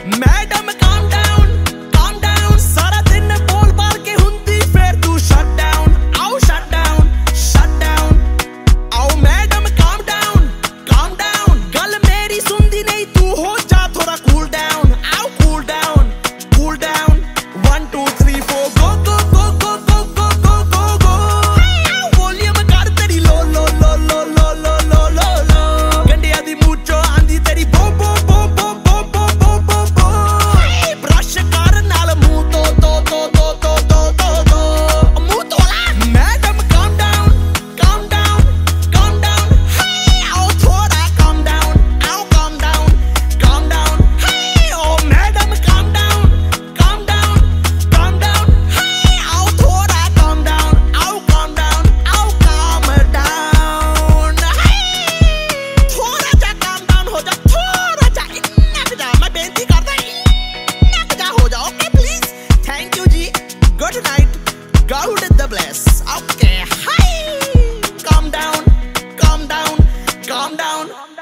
Madam calm down, calm down. सारा दिन बोल बाल के हुंदी फिर तू shut down, आओ shut down, shut down. आओ madam calm down, calm down. गल मेरी सुनदी नहीं तू हो जा थोड़ा cool down, आओ cool down, cool down. 1 2 3 4 go go go go go go go go go. Volume कर तेरी लो लो लो लो लो लो लो लो लो. गंडिया दी मूंचो आंदी तेरी बो बो बो बो बो बो बो बो बो. ब्रश कर नाल मुंह तो तो तो तो तो तो तो तो. मुंह तोला. Madam calm down, calm down, calm down. Hey, आओ थोड़ा calm down, आओ calm down, calm down. Hey, oh madam calm down, calm down, calm down. Hey, आओ थोड़ा calm down, आओ calm down, आओ calm down. Hey, थोड़ा जा calm down हो जा, थोड़ा जा इन्ना जा. मैं बेनती करता इन्ना जा हो जा. Okay please, thank you ji. Good night, God bless. Okay, hi. Calm down, calm down, calm down.